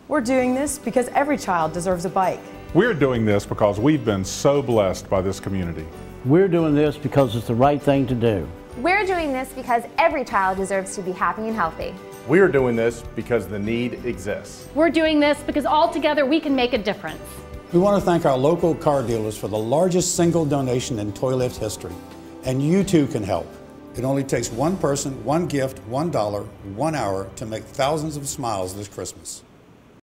We're doing this because every child deserves a bike. We're doing this because we've been so blessed by this community. We're doing this because it's the right thing to do. We're doing this because every child deserves to be happy and healthy. We are doing this because the need exists. We're doing this because all together we can make a difference. We want to thank our local car dealers for the largest single donation in Toy Lift history. And you too can help. It only takes one person, one gift, $1, 1 hour to make thousands of smiles this Christmas.